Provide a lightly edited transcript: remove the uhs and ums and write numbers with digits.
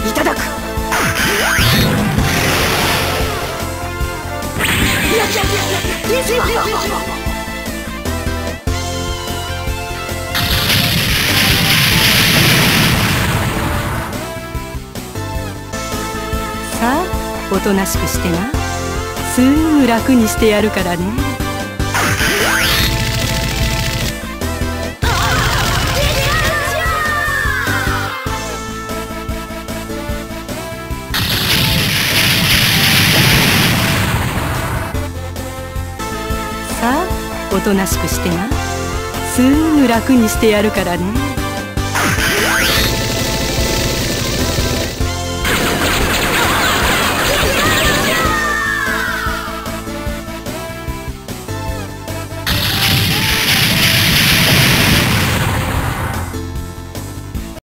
いただく。さあ、おとなしくしてな。すぐ楽にしてやるからね。さあ、おとなしくしてな。すぐ楽にしてやるからね。